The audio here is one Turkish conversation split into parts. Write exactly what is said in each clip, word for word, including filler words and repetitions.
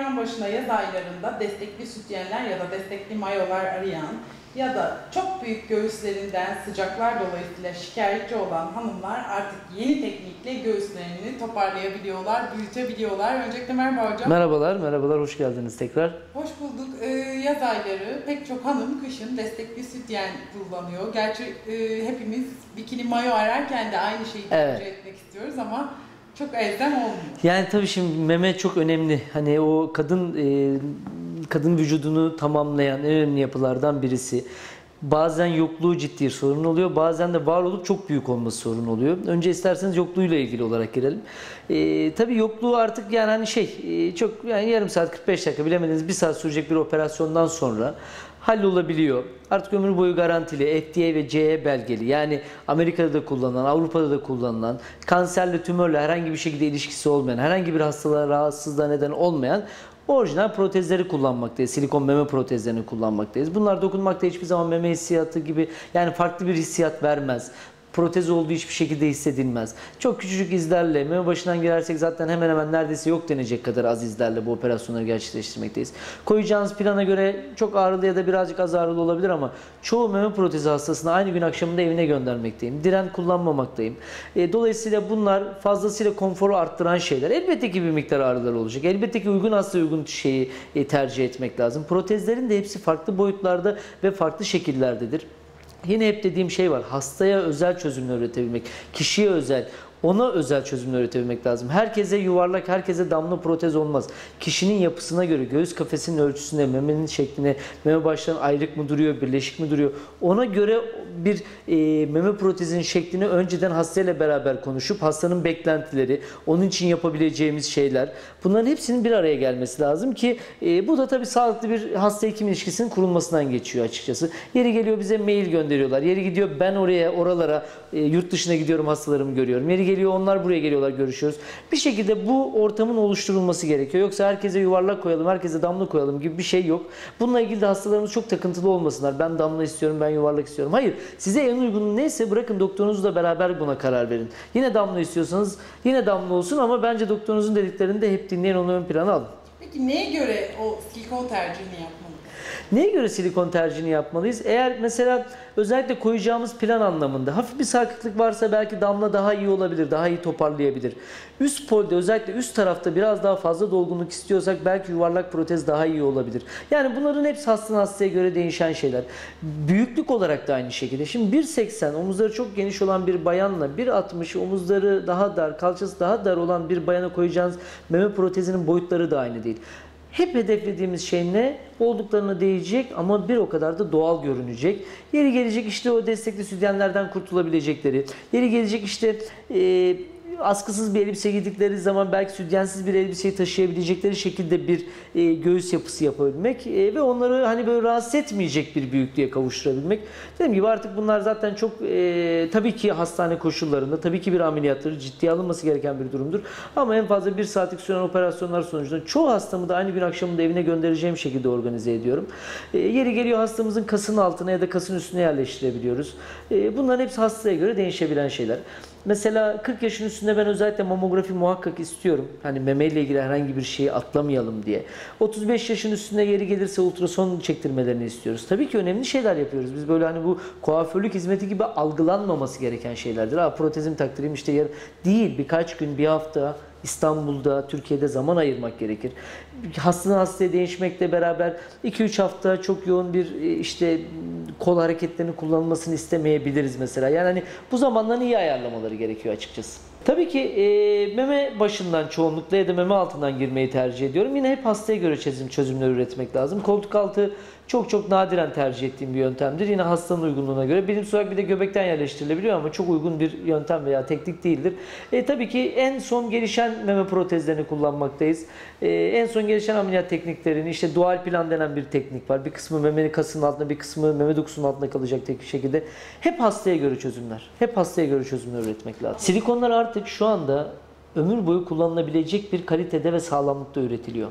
ekran başına yaz aylarında destekli sütyenler ya da destekli mayolar arayan ya da çok büyük göğüslerinden sıcaklar dolayısıyla şikayetçi olan hanımlar artık yeni teknikle göğüslerini toparlayabiliyorlar, büyütebiliyorlar. Öncelikle merhaba hocam. Merhabalar, merhabalar. Hoş geldiniz tekrar. Hoş bulduk. Ee, yaz ayları pek çok hanım kışın destekli sütyen kullanıyor. Gerçi e, hepimiz bikini mayo ararken de aynı şeyi tercih evet. etmek istiyoruz ama çok elzem olmuyor. Yani tabii şimdi meme çok önemli. Hani o kadın e, kadın vücudunu tamamlayan en önemli yapılardan birisi. Bazen yokluğu ciddi sorun oluyor. Bazen de var olup çok büyük olması sorun oluyor. Önce isterseniz yokluğuyla ilgili olarak girelim. Ee, tabii yokluğu artık yani hani şey e, çok yani yarım saat kırk beş dakika bilemediniz bir saat sürecek bir operasyondan sonra hallolabiliyor. Artık ömür boyu garantili, F D A ve C E belgeli. Yani Amerika'da da kullanılan, Avrupa'da da kullanılan, kanserle, tümörle herhangi bir şekilde ilişkisi olmayan, herhangi bir hastalığa, rahatsızlığa neden olmayan orijinal protezleri kullanmaktayız. Silikon meme protezlerini kullanmaktayız. Bunlar dokunmakta hiçbir zaman meme hissiyatı gibi yani farklı bir hissiyat vermez. Protez olduğu hiçbir şekilde hissedilmez. Çok küçücük izlerle, meme başından girersek zaten hemen hemen neredeyse yok denecek kadar az izlerle bu operasyonları gerçekleştirmekteyiz. Koyacağınız plana göre çok ağrılı ya da birazcık az ağrılı olabilir ama çoğu meme protezi hastasını aynı gün akşamında evine göndermekteyim. Diren kullanmamaktayım. E, dolayısıyla bunlar fazlasıyla konforu arttıran şeyler. Elbette ki bir miktar ağrılar olacak. Elbette ki uygun hastaya uygun şeyi e, tercih etmek lazım. Protezlerin de hepsi farklı boyutlarda ve farklı şekillerdedir. Yine hep dediğim şey var. Hastaya özel çözümler üretebilmek, kişiye özel, ona özel çözümler üretebilmek lazım. Herkese yuvarlak, herkese damla protez olmaz. Kişinin yapısına göre, göğüs kafesinin ölçüsüne, memenin şekline, meme başlarının ayrık mı duruyor, birleşik mi duruyor? Ona göre bir e, meme protezinin şeklini önceden hastayla beraber konuşup hastanın beklentileri, onun için yapabileceğimiz şeyler, bunların hepsinin bir araya gelmesi lazım ki e, bu da tabii sağlıklı bir hasta-hekim ilişkisinin kurulmasından geçiyor açıkçası. Yeri geliyor bize mail gönderiyorlar. Yeri gidiyor ben oraya, oralara, e, yurt dışına gidiyorum hastalarımı görüyorum. Yeri geliyor onlar buraya geliyorlar görüşüyoruz. Bir şekilde bu ortamın oluşturulması gerekiyor. Yoksa herkese yuvarlak koyalım, herkese damla koyalım gibi bir şey yok. Bununla ilgili de hastalarımız çok takıntılı olmasınlar. Ben damla istiyorum, ben yuvarlak istiyorum. Hayır. Size en uygun neyse bırakın doktorunuzla beraber buna karar verin. Yine damla istiyorsanız yine damla olsun ama bence doktorunuzun dediklerini de hep dinleyin, onu ön plana alın. Peki neye göre o silikon tercihini yapmalıyız? Neye göre silikon tercihini yapmalıyız? Eğer mesela özellikle koyacağımız plan anlamında hafif bir sarkıklık varsa belki damla daha iyi olabilir, daha iyi toparlayabilir. Üst polde özellikle üst tarafta biraz daha fazla dolgunluk istiyorsak belki yuvarlak protez daha iyi olabilir. Yani bunların hepsi hastanın hastaya göre değişen şeyler. Büyüklük olarak da aynı şekilde. Şimdi bir seksen omuzları çok geniş olan bir bayanla bir altmış omuzları daha dar, kalçası daha dar olan bir bayana koyacağınız meme protezinin boyutları da aynı değil. Hep hedeflediğimiz şey ne? Olduklarına değecek ama bir o kadar da doğal görünecek. Yeri gelecek işte o destekli sütyenlerden kurtulabilecekleri. Yeri gelecek işte e, askısız bir elbise giydikleri zaman belki sütyensiz bir elbiseyi taşıyabilecekleri şekilde bir e, göğüs yapısı yapabilmek e, ve onları hani böyle rahatsız etmeyecek bir büyüklüğe kavuşturabilmek. Dediğim gibi artık bunlar zaten çok e, tabii ki hastane koşullarında tabii ki bir ameliyatları ciddiye alınması gereken bir durumdur. Ama en fazla bir saatlik süren operasyonlar sonucunda çoğu hastamı da aynı gün akşamında evine göndereceğim şekilde organize ediyorum. E, yeri geliyor hastamızın kasının altına ya da kasın üstüne yerleştirebiliyoruz. E, bunların hepsi hastaya göre değişebilen şeyler. Mesela kırk yaşın üstünde ben özellikle mamografi muhakkak istiyorum. Hani memeyle ilgili herhangi bir şeyi atlamayalım diye. otuz beş yaşın üstünde yeri gelirse ultrason çektirmelerini istiyoruz. Tabii ki önemli şeyler yapıyoruz. Biz böyle hani bu kuaförlük hizmeti gibi algılanmaması gereken şeylerdir. Ha protezim taktırayım işte yarın değil. Birkaç gün, bir hafta İstanbul'da, Türkiye'de zaman ayırmak gerekir. Hastanın hastaya değişmekle beraber iki üç hafta çok yoğun bir işte kol hareketlerinin kullanılmasını istemeyebiliriz mesela. Yani hani bu zamanların iyi ayarlamaları gerekiyor açıkçası. Tabii ki e, meme başından çoğunlukla ya da meme altından girmeyi tercih ediyorum. Yine hep hastaya göre çözüm, çözümler üretmek lazım. Koltuk altı çok çok nadiren tercih ettiğim bir yöntemdir. Yine hastanın uygunluğuna göre. Bilimsel olarak bir de göbekten yerleştirilebiliyor ama çok uygun bir yöntem veya teknik değildir. E, tabii ki en son gelişen meme protezlerini kullanmaktayız. E, en son gelişen ameliyat tekniklerini, işte dual plan denen bir teknik var. Bir kısmı memenin kasının altında, bir kısmı meme dokusunun altında kalacak tek bir şekilde. Hep hastaya göre çözümler. Hep hastaya göre çözümler üretmek lazım. Silikonlar artık şu anda ömür boyu kullanılabilecek bir kalitede ve sağlamlıkta üretiliyor.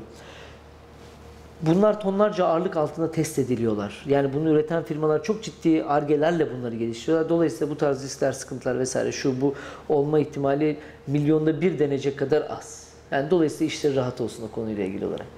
Bunlar tonlarca ağırlık altında test ediliyorlar. Yani bunu üreten firmalar çok ciddi argelerle bunları geliştiriyorlar. Dolayısıyla bu tarz riskler, sıkıntılar vesaire şu bu olma ihtimali milyonda bir denecek kadar az. Yani dolayısıyla işleri rahat olsun o konuyla ilgili olarak.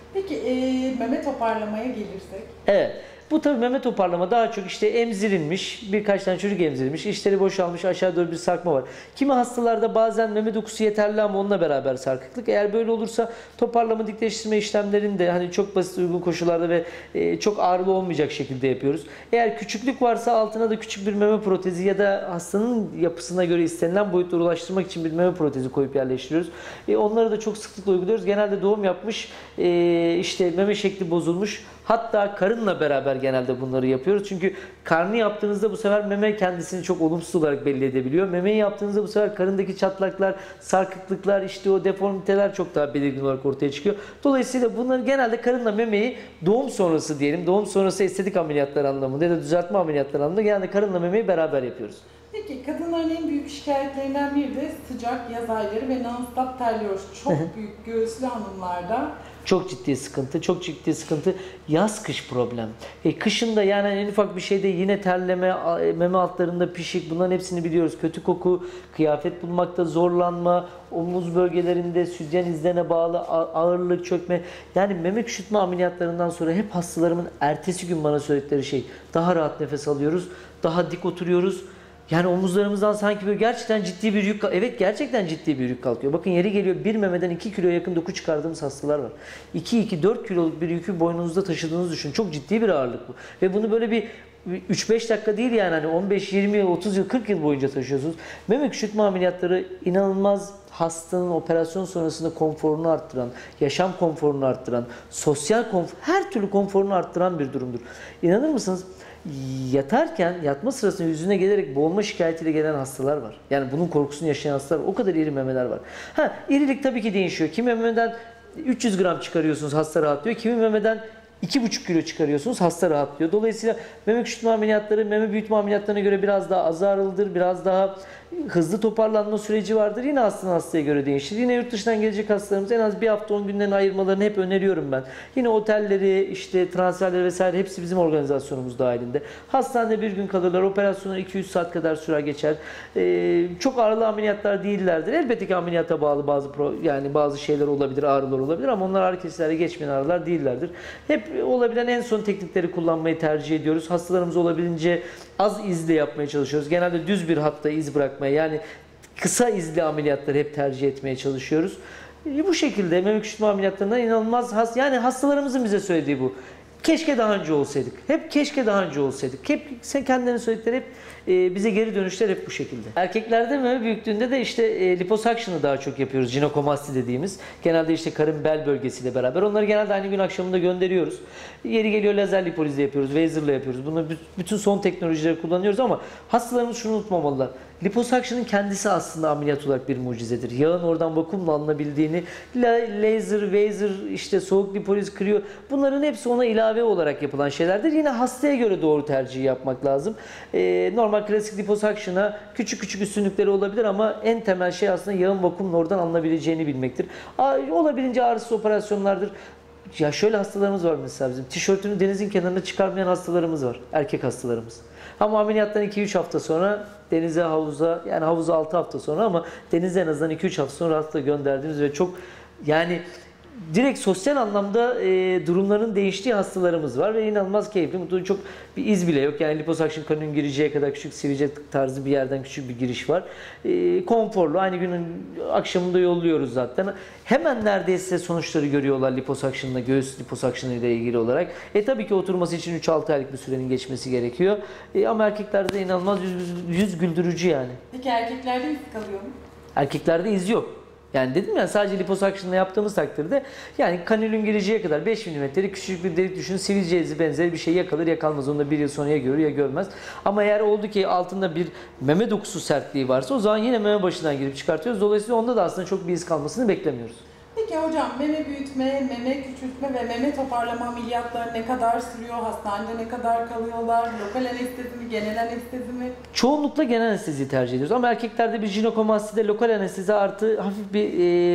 Peki e, meme toparlamaya gelirsek? Evet. Bu tabii meme toparlama daha çok işte emzirilmiş, birkaç tane çocuk emzirilmiş, içleri boşalmış, aşağı doğru bir sarkma var. Kimi hastalarda bazen meme dokusu yeterli ama onunla beraber sarkıklık. Eğer böyle olursa toparlama dikleştirme işlemlerini de hani çok basit uygun koşullarda ve e, çok ağrılı olmayacak şekilde yapıyoruz. Eğer küçüklük varsa altına da küçük bir meme protezi ya da hastanın yapısına göre istenilen boyutlara ulaştırmak için bir meme protezi koyup yerleştiriyoruz. E, onları da çok sıklıkla uyguluyoruz. Genelde doğum yapmış, e, işte meme şekli bozulmuş, hatta karınla beraber genelde bunları yapıyoruz. Çünkü karnı yaptığınızda bu sefer meme kendisini çok olumsuz olarak belli edebiliyor. Memeyi yaptığınızda bu sefer karındaki çatlaklar, sarkıklıklar, işte o deformiteler çok daha belirgin olarak ortaya çıkıyor. Dolayısıyla bunları genelde karınla memeyi doğum sonrası diyelim, doğum sonrası estetik ameliyatlar anlamında ya da düzeltme ameliyatlar anlamında genelde karınla memeyi beraber yapıyoruz. Peki kadınların en büyük şikayetlerinden biri de sıcak yaz ayları ve non-stop terliyoruz. Çok büyük göğüslü hanımlarda. Çok ciddi sıkıntı, çok ciddi sıkıntı. Yaz kış problem. E, kışın da yani en ufak bir şeyde yine terleme, meme altlarında pişik, bunların hepsini biliyoruz. Kötü koku, kıyafet bulmakta zorlanma, omuz bölgelerinde sütyen izlerine bağlı ağırlık, çökme. Yani meme küçültme ameliyatlarından sonra hep hastalarımın ertesi gün bana söyledikleri şey, daha rahat nefes alıyoruz, daha dik oturuyoruz. Yani omuzlarımızdan sanki böyle gerçekten ciddi bir yük, evet gerçekten ciddi bir yük kalkıyor. Bakın yeri geliyor bir memeden iki kiloya yakın doku çıkardığımız hastalar var. iki iki dört kiloluk bir yükü boynunuzda taşıdığınızı düşünün. Çok ciddi bir ağırlık bu. Ve bunu böyle bir üç beş dakika değil yani hani on beş yirmi yıl, otuz yıl, kırk yıl boyunca taşıyorsunuz. Meme küçültme ameliyatları inanılmaz hastanın operasyon sonrasında konforunu arttıran, yaşam konforunu arttıran, sosyal konfor, her türlü konforunu arttıran bir durumdur. İnanır mısınız? Yatarken, yatma sırasında yüzüne gelerek boğulma şikayetiyle gelen hastalar var. Yani bunun korkusunu yaşayan hastalar var. O kadar iri memeler var. Ha, irilik tabii ki değişiyor. Kimi memeden üç yüz gram çıkarıyorsunuz, hasta rahatlıyor. Kimi memeden iki buçuk kilo çıkarıyorsunuz, hasta rahatlıyor. Dolayısıyla meme küçültme ameliyatları, meme büyütme ameliyatlarına göre biraz daha az ağrılıdır, biraz daha hızlı toparlanma süreci vardır. Yine hastanın hastaya göre değişir. Yine yurt dışından gelecek hastalarımız en az bir hafta on günden ayırmalarını hep öneriyorum ben. Yine otelleri, işte transferleri vesaire hepsi bizim organizasyonumuz dahilinde. Hastanede bir gün kalırlar, operasyonlar iki üç saat kadar süre geçer. Ee, çok ağırlı ameliyatlar değillerdir. Elbette ki ameliyata bağlı bazı pro, yani bazı şeyler olabilir, ağrılar olabilir ama onlar ağrı kesicilerle geçmeyen ağrılar değillerdir. Hep olabilen en son teknikleri kullanmayı tercih ediyoruz. Hastalarımız olabildiğince az izle yapmaya çalışıyoruz. Genelde düz bir hatta iz bırakmaya, yani kısa izli ameliyatları hep tercih etmeye çalışıyoruz. E bu şekilde meme küçültme ameliyatlarından inanılmaz has, yani hastalarımızın bize söylediği bu. Keşke daha önce olsaydık. Hep keşke daha önce olsaydık. Hep sen kendilerinin söyledikleri hep e, bize geri dönüşler hep bu şekilde. Erkeklerde meme büyüklüğünde de işte e, liposuction'ı daha çok yapıyoruz. Jinekomasti dediğimiz. Genelde işte karın bel bölgesiyle beraber. Onları genelde aynı gün akşamında gönderiyoruz. Yeri geliyor lazer lipolizle yapıyoruz, laserla yapıyoruz. Bunu bütün son teknolojileri kullanıyoruz ama hastalarımız şunu unutmamalılar. Liposuction'ın kendisi aslında ameliyat olarak bir mucizedir. Yağın oradan vakumla alınabildiğini, laser, laser, işte soğuk lipoliz, kriyo, bunların hepsi ona ilave olarak yapılan şeylerdir. Yine hastaya göre doğru tercih yapmak lazım. Ee, normal klasik liposuction'a küçük küçük üstünlükleri olabilir ama en temel şey aslında yağın vakumla oradan alınabileceğini bilmektir. Olabildiğince ağrısız operasyonlardır. Ya şöyle hastalarımız var mesela bizim. Tişörtünü denizin kenarına çıkarmayan hastalarımız var. Erkek hastalarımız. Ama ameliyattan iki üç hafta sonra denize, havuza, yani havuza altı hafta sonra ama denize en azından iki üç hafta sonra rahatlıkla gönderdiğimiz ve çok yani direkt sosyal anlamda e, durumların değiştiği hastalarımız var ve inanılmaz keyifli, mutlu, çok bir iz bile yok. Yani liposuction kanının gireceği kadar küçük sivilce tarzı bir yerden küçük bir giriş var. E, konforlu, aynı günün akşamında yolluyoruz zaten. Hemen neredeyse sonuçları görüyorlar liposuction'la, göğüs liposuction ile ilgili olarak. E tabii ki oturması için üç altı aylık bir sürenin geçmesi gerekiyor. E, ama erkeklerde de inanılmaz yüz, yüz güldürücü yani. Peki erkeklerde iz kalıyor mu? Erkeklerde iz yok. Yani dedim ya, sadece liposuction'la yaptığımız takdirde yani kanülün gireceği kadar beş milimetrelik küçük bir delik düşünün, sivilce izi benzeri bir şey yakalır ya kalmaz. Onu da bir yıl sonra ya görür ya görmez. Ama eğer oldu ki altında bir meme dokusu sertliği varsa o zaman yine meme başından girip çıkartıyoruz. Dolayısıyla onda da aslında çok bir iz kalmasını beklemiyoruz. Peki hocam, meme büyütme, meme küçültme ve meme toparlama ameliyatları ne kadar sürüyor? Hastanede ne kadar kalıyorlar? Lokal anestezi mi, genel anestezi mi? Çoğunlukla genel anesteziyi tercih ediyoruz ama erkeklerde bir jinekomastide lokal anestezi artı hafif bir e,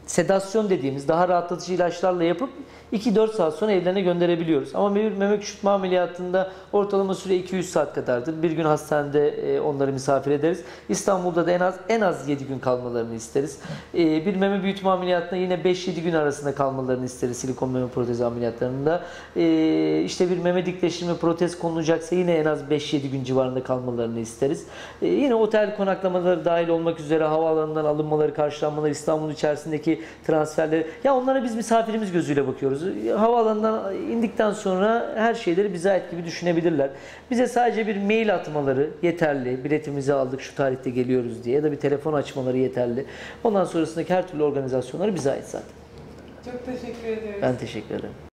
sedasyon dediğimiz daha rahatlatıcı ilaçlarla yapıp iki dört saat sonra evlerine gönderebiliyoruz. Ama bir meme küçültme ameliyatında ortalama süre iki yüz saat kadardır. Bir gün hastanede onları misafir ederiz. İstanbul'da da en az en az yedi gün kalmalarını isteriz. Bir meme büyütme ameliyatında yine beş yedi gün arasında kalmalarını isteriz silikon meme protezi ameliyatlarında. İşte bir meme dikleştirme protez konulacaksa yine en az beş yedi gün civarında kalmalarını isteriz. Yine otel konaklamaları dahil olmak üzere havaalanından alınmaları, karşılanmaları, İstanbul içerisindeki transferleri. Ya onlara biz misafirimiz gözüyle bakıyoruz. Havaalanından indikten sonra her şeyleri bize ait gibi düşünebilirler. Bize sadece bir mail atmaları yeterli. Biletimizi aldık, şu tarihte geliyoruz diye, ya da bir telefon açmaları yeterli. Ondan sonrasındaki her türlü organizasyonları bize ait zaten. Çok teşekkür ediyoruz. Ben teşekkür ederim.